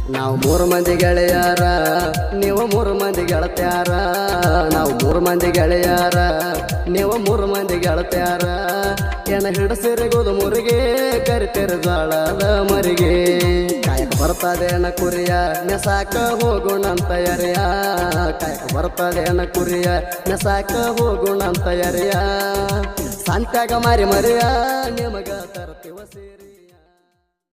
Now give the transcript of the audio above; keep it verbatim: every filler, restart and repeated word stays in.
ನಾವು ಮೂರು ಮಂದಿ ಗೆಳೆಯಾರ ನೀವು ಮೂರು ಮಂದಿ ಗೆಳತ್ಯಾರ ನಾವು ಮೂರು ಮಂದಿ ಗೆಳೆಯಾರ ನೀವು ಮೂರು ಮಂದಿ ಗೆಳತ್ಯಾರ ಏನ ಹಿಡಸಿರಿಗೋದು ಮುರಿಗೆ ಕರಿತಿರ ಜ್ವಾಳದ ಮರಿಗೆ ಕಾಯಕ ಬರ್ತದೇನ ಕುರಿಯ ನೆಸಾಕ ಹೋಗುಣಂತ ಎರೆಯ ಕಾಯಕ ಬರ್ತದೇನ ಕುರಿಯ ನೆಸಾಕ ಹೋಗುಣಂತ ಎರೆಯ ಸಂತ್ಯಾಗ ಮಾರಿ ಮರಿಯ ನಿಮಗ ತರ್ತಿವ ಸೇರಿ